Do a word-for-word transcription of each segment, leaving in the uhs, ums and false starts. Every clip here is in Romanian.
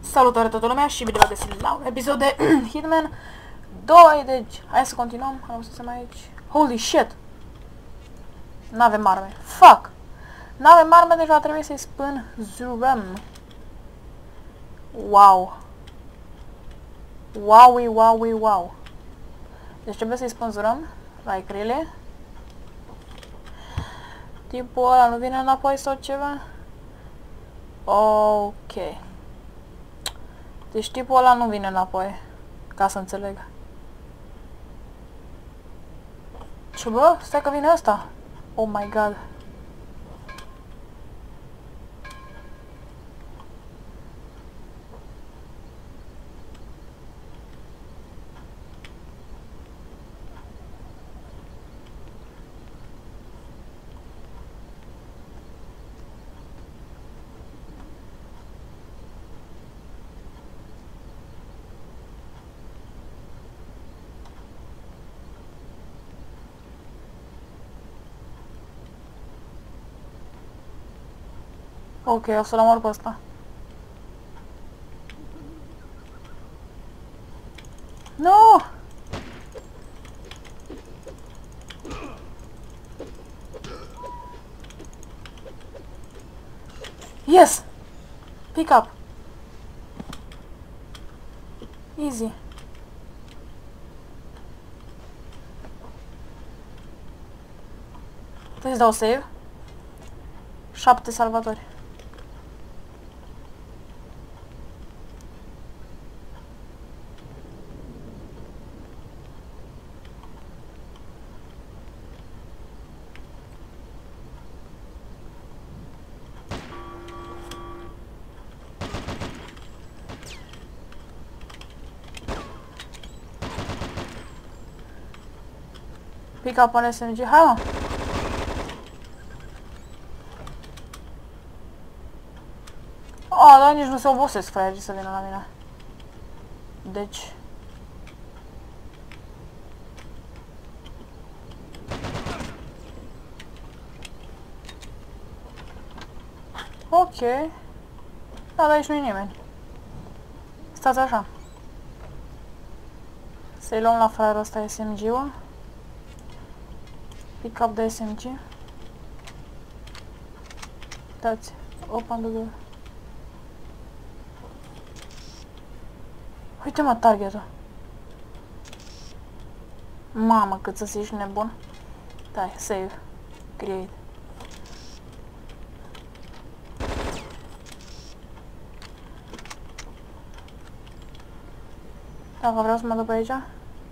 Salutare toată lumea și bine v-am găsit la un episod de Hitman doi, deci hai să continuăm, am să mai aici. Holy shit! N-avem arme, fuck! N-avem arme, deci va trebui să-i spânzurăm. Wow! Wowi, wowi, wow! Deci trebuie să-i spânzurăm, like really? Tipul ăla nu vine înapoi sau ceva? Ok. Deci tipul ăla nu vine înapoi, ca să înțeleg. Ce bă? Stai că vine ăsta. Oh my god. Ok, o să-l omor pe ăsta. No! Yes! Pick up! Easy. Trebuie să dau save. Șapte salvatori. Pick up on S M G, hai mă! Oh, dar nici nu se obosesc fraierii să vină la mine. Deci... Ok. Da, dar aici nu-i nimeni. Stați așa. Să-i luăm la fraierul ăsta S M G-ul. Pick up de S M G. Dați. Open the door. Uite mă, targetul. Mamă, cât să ești nebun. Dai, save. Create. Dacă vreau să mă duc pe aici.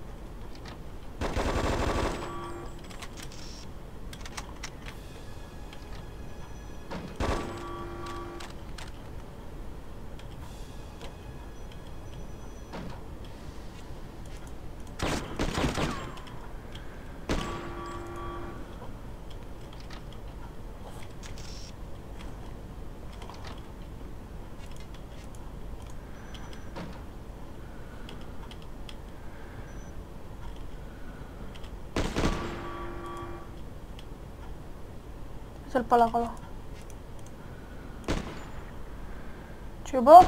Uite-l pe ăla acolo. Ce bă?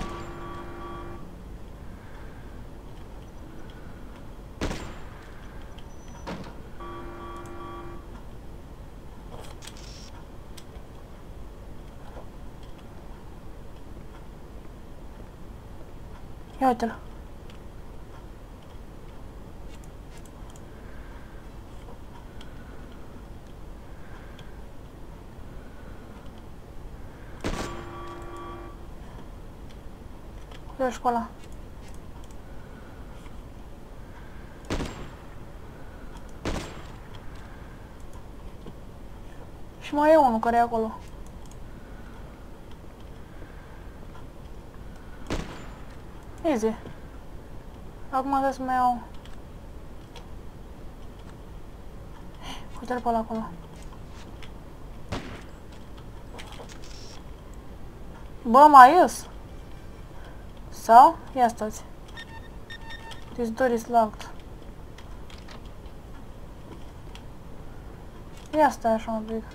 Ia uite-l. Ia școala. Și mai e unul care e acolo. Easy. Acum trebuie să mai iau. Uite-l pe ăla acolo. Bă, mai ies. Sau? Ia stați. This door is locked. Ia stai așa un pic.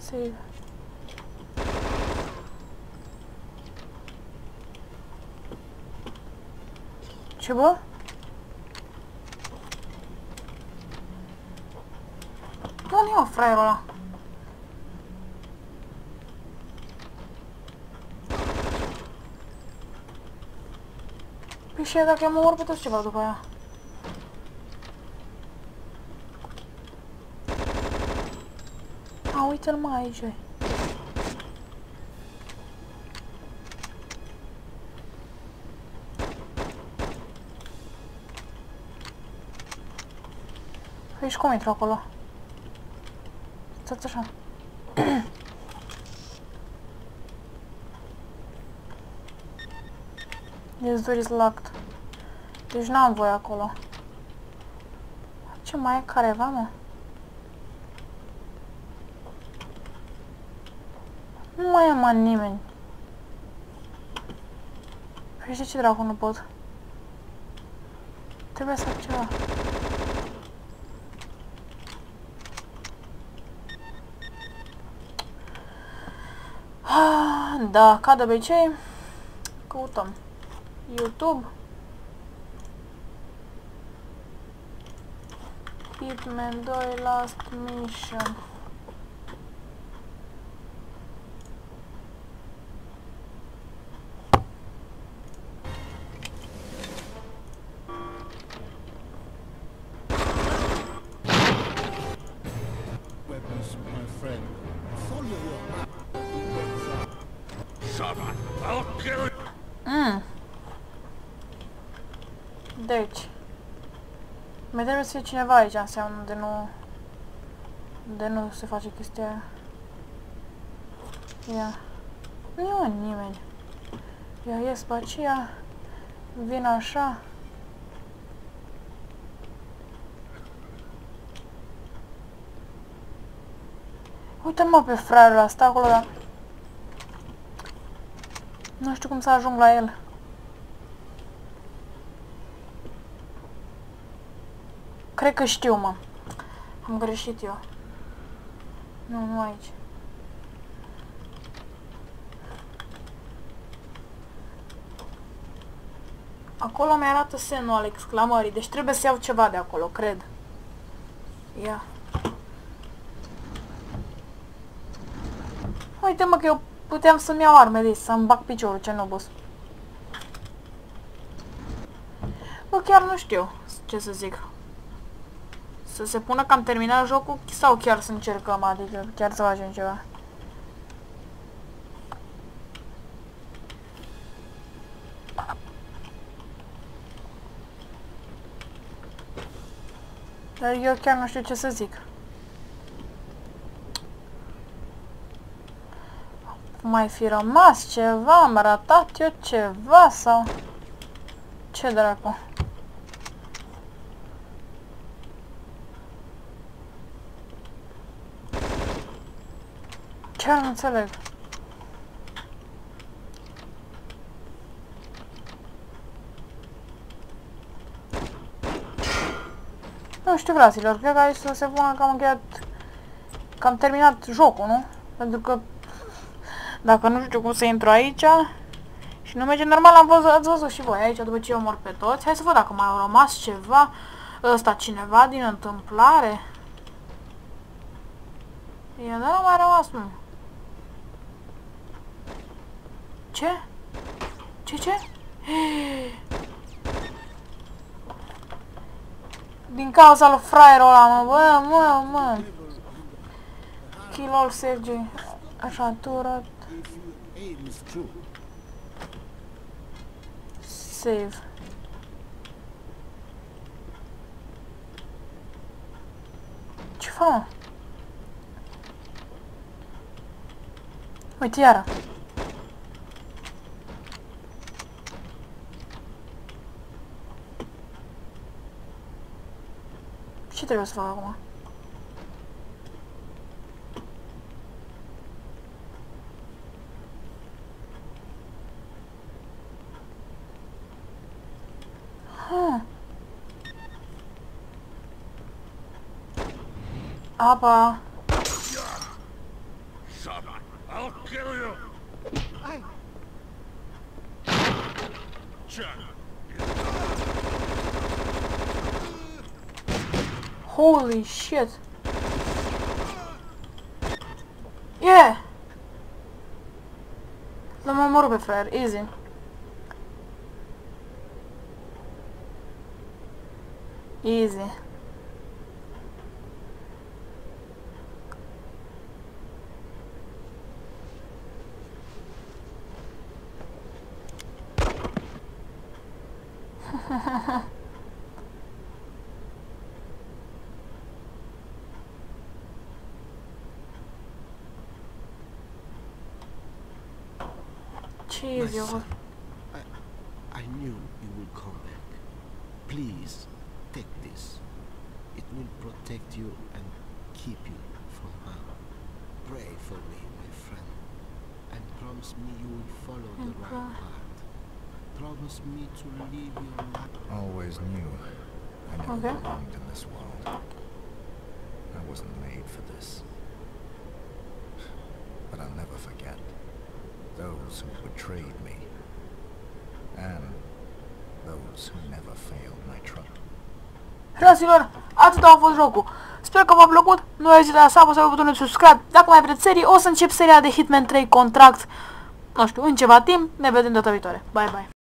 Save. Ce bă? Nu-l iau fraierul ăla. Păi și dacă mă omor pe toți ceva după aia. A, uite-l mă aici. Păi și cum intru acolo? Stați așa. This door is locked. Deci n-am voie acolo. Ce mai e careva, mă? Nu mai e, mă, nimeni. Păi de ce dracu nu pot? Trebuie să fac ceva. Da, ca de obicei, căutăm YouTube, Hitman doi Last Mission. Mm. Deci mai trebuie să fie cineva aici, înseamnă de nu de nu se face chestia aia. Ia. Nu e nimeni. Ia ies pe aceea. Vin așa. Uite-mă pe fraierul ăsta acolo, dar nu știu cum să ajung la el. Cred că știu, mă. Am greșit eu. Nu, nu aici. Acolo mi-arată semnul al exclamării, deci trebuie să iau ceva de acolo, cred. Ia. Uite, mă, că eu puteam să-mi iau armele, să-mi bag piciorul, ce nobos. Bă, chiar nu știu ce să zic. Să se pună că am terminat jocul sau chiar să încercăm, adică chiar să facem ceva. Dar eu chiar nu știu ce să zic. Mai fi rămas ceva? Am ratat eu ceva sau... Ce dracu? Chiar nu înțeleg. Nu știu, fraților, cred că aici să se pună că am încheiat... că am terminat jocul, nu? Pentru că... dacă nu știu cum să intru aici... și nu merge normal, am văzut, ați văzut și voi aici, după ce eu mor pe toți. Hai să văd dacă mai au rămas ceva... ăsta cineva din întâmplare. Ia, dar nu mai rămas, mă. Ce? Ce, ce? Din cauza lui fraierul ăla, mă, bă, mă, mă. Kill all Sergei. Așa, turat. Save. Ce fac, mă? Uite, iară. Ce trebuie să fac acum? Huh. Apa. kill you. I... Chuck. Holy shit. Yeah! L-am omorât pe fraier, easy. Easy. My Jesus. son, I, I knew you would come back. Please, take this. It will protect you and keep you from harm. Pray for me, my friend, and promise me you will follow the And right pro- path. Promise me to live your life. Always knew I never Okay. belonged in this world. I wasn't made for this. But I'll never forget those who betrayed me, and those who never failed my trust. Fraților, atât a fost jocul. Sper că v-a plăcut. Nu ezitați să apăsați pe butonul subscribe. Dacă mai vreți serii, o să încep seria de Hitman trei Contract. Nu știu, în ceva timp. Ne vedem data viitoare. Bye bye.